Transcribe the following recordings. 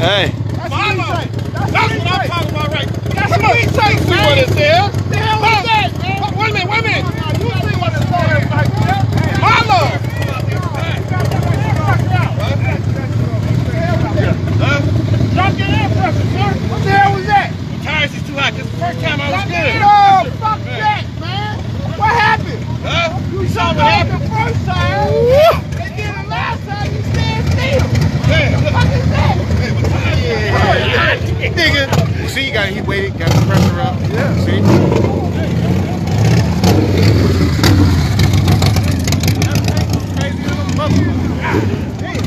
Hey. That's what I'm talking about, right? That's what we say. See what it says. The hell is that, man? Wait a minute. You see what it says right there? Mama! Drop your air pressure, sir. What the hell was that? The tires is too hot. This is the first time I was good. No, fuck that, man. What happened? You saw what happened the first time. And then the last time you stand still. What the fuck is that? Yeah. Nigga. See, he waited, got the pressure up. Yeah. See? Crazy little motherfucker.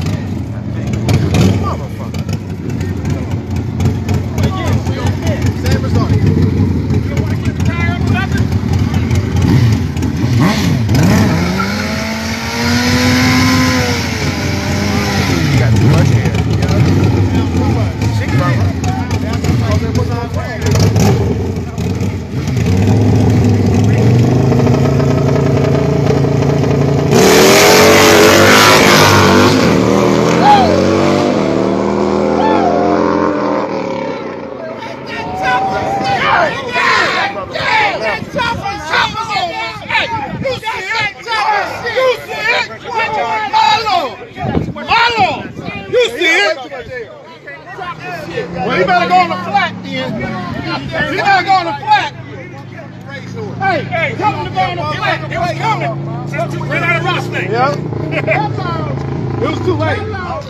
Well, you better go on the flat then. You better go on the flat. Hey, tell him to go on the flat. It was coming. Ran out of real estate. Yeah. It was too late.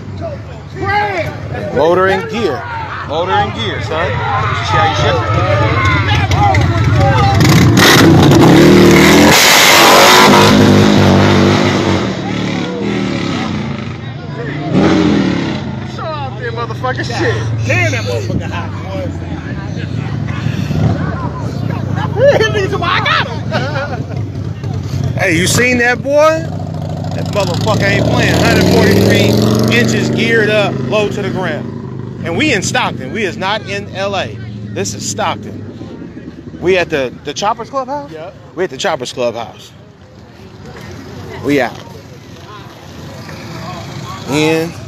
Motor and gear. Motor and gear, son. See how you ship it? Motherfucking shit. Damn, that motherfucker hot, boy. I got him. Hey, you seen that, boy? That motherfucker ain't playing. 143 inches geared up, low to the ground. And we in Stockton. We is not in LA. This is Stockton. We at the Choppers Clubhouse? Yeah. We at the Choppers Clubhouse. We out. In